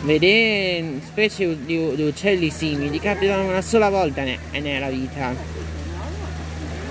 vedere specie di uccelli simili capitano una sola volta nella vita.